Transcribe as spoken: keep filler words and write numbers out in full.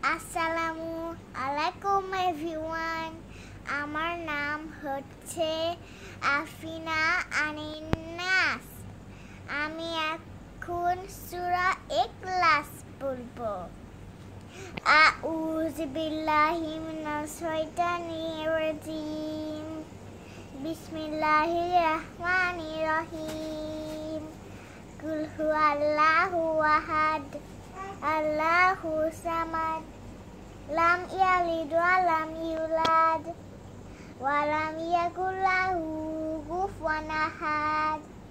আসসালামুয়ালাইকুম everyone. আমার নাম হচ্ছে আফিনা আনিনাস। আমি এখন সূরা ইখলাস পড়বো। আউযু বিল্লাহি মিনাশ শাইতানির রাজিম। বিসমিল্লাহির রাহমানির রহিম। কুল হুয়াল্লাহু আহাদ, আল্লাহু সামাদ, লাম ইয়ালিদ ওয়া লাম ইউলাদ ওয়া লাম ইয়াকুল লাহু কুফুওয়ান আহাদ।